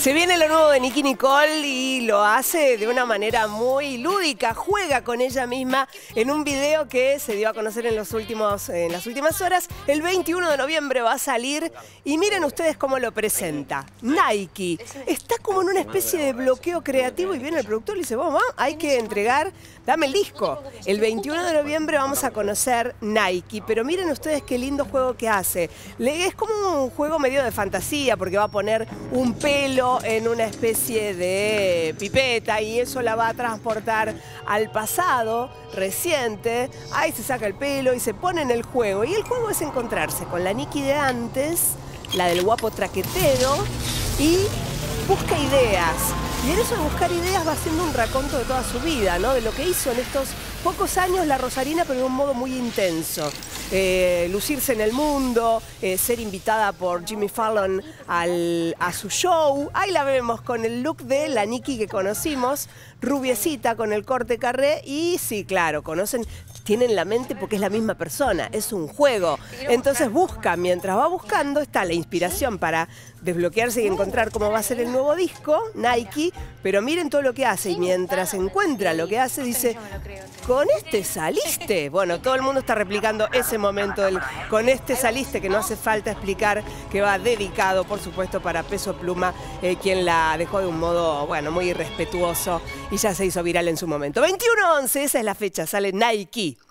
Se viene lo nuevo de Nicki Nicole y lo hace de una manera muy lúdica, juega con ella misma en un video que se dio a conocer en las últimas horas. El 21 de noviembre va a salir y miren ustedes cómo lo presenta. Nike está como en una especie de bloqueo creativo y viene el productor y dice, vamos, hay que entregar, dame el disco. El 21 de noviembre vamos a conocer Nike, pero miren ustedes qué lindo juego que hace. Es como un juego medio de fantasía porque va a poner un pelo en una especie de pipeta y eso la va a transportar al pasado reciente. Ahí se saca el pelo y se pone en el juego. Y el juego es encontrarse con la Nicki de antes, la del guapo traquetero, y busca ideas. Y en eso de buscar ideas va haciendo un raconto de toda su vida, ¿no? De lo que hizo en estos pocos años la Rosarina, pero de un modo muy intenso. Lucirse en el mundo, ser invitada por Jimmy Fallon a su show. Ahí la vemos con el look de la Nicki que conocimos, rubiecita con el corte carré. Y sí, claro, tienen la mente porque es la misma persona, es un juego. Entonces busca, mientras va buscando, está la inspiración para desbloquearse y encontrar cómo va a ser el nuevo disco, Nike, pero miren todo lo que hace y mientras encuentra lo que hace, dice, ¿con este saliste? Bueno, todo el mundo está replicando ese momento del con este saliste, que no hace falta explicar, que va dedicado, por supuesto, para Peso Pluma, quien la dejó de un modo, bueno, muy irrespetuoso y ya se hizo viral en su momento. 21/11, esa es la fecha, sale Nike.